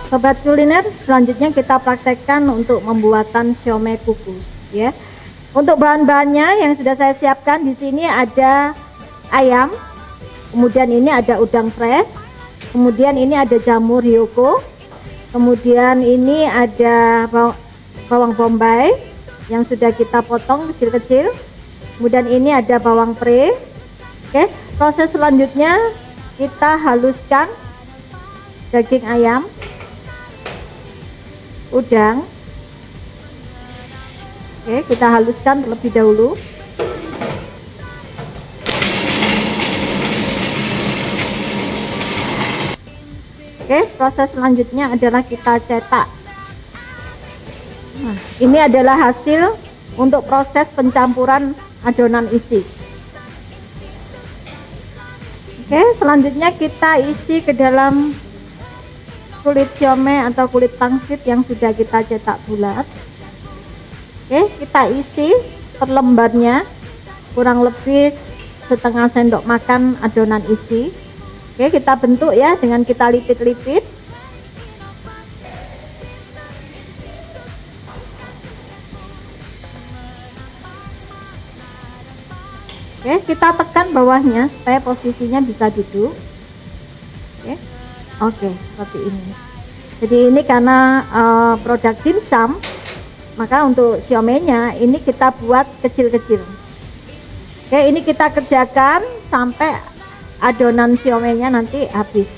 Sobat kuliner, selanjutnya kita praktekkan untuk pembuatan siomay kukus ya. Untuk bahan-bahannya yang sudah saya siapkan di sini ada ayam, kemudian ini ada udang fresh, kemudian ini ada jamur hiyoko, kemudian ini ada bawang bombay yang sudah kita potong kecil-kecil, kemudian ini ada bawang pre. Oke, proses selanjutnya kita haluskan daging ayam, udang. Oke, kita haluskan terlebih dahulu. Oke, proses selanjutnya adalah kita cetak. Nah, ini adalah hasil untuk proses pencampuran adonan isi. Oke, selanjutnya kita isi ke dalam kulit siomay atau kulit pangsit yang sudah kita cetak bulat. Oke, kita isi per lembarnya kurang lebih setengah sendok makan adonan isi. Oke, kita bentuk ya dengan kita lipit-lipit. Oke, kita tekan bawahnya supaya posisinya bisa duduk. Oke, seperti ini. Jadi ini karena produk dimsum, maka untuk siomaynya ini kita buat kecil-kecil. Oke, ini kita kerjakan sampai adonan siomaynya nanti habis.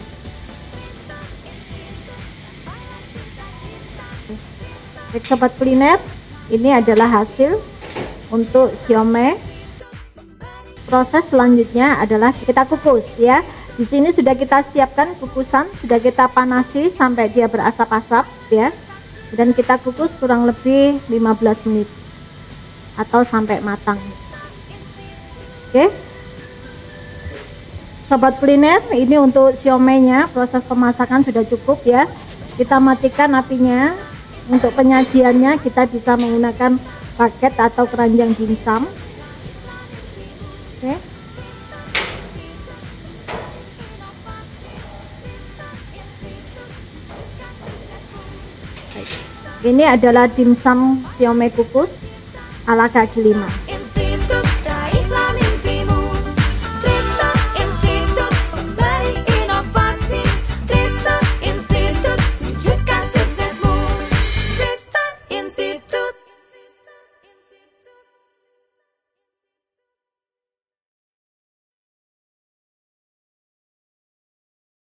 Baik sobat kuliner, ini adalah hasil untuk siomay. Proses selanjutnya adalah kita kukus ya. Di sini sudah kita siapkan kukusan, sudah kita panasi sampai dia berasap-asap ya. Dan kita kukus kurang lebih 15 menit atau sampai matang. Oke. Sobat kuliner, ini untuk siomaynya proses pemasakan sudah cukup ya. Kita matikan apinya. Untuk penyajiannya kita bisa menggunakan paket atau keranjang dimsum. Oke. Ini adalah dimsum siomay kukus ala kaki 5.